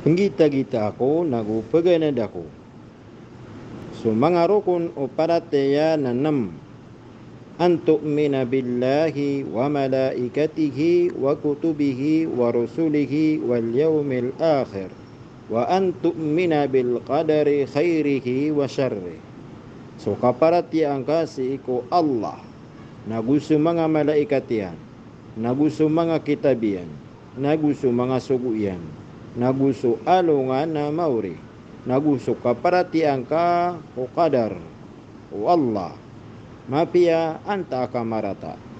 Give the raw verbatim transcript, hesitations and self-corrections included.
Penggita-gita ako nagu paganad ako. So mga rukun o parateya na nam. An tu'mina billahi wa malaikatihi wa kutubihi wa rusulihi wal yawmil akhir. Wa an tu'mina bil qadari khairihi wa syarri. So kaparati ang kasi ko Allah. Naguso mga malaikat yan. Naguso mga kitabian. Naguso mga suguyan. Naguso alungan na mauri. Naguso kaparati ang ka o qadar. O Allah. Mapia anta kamarata.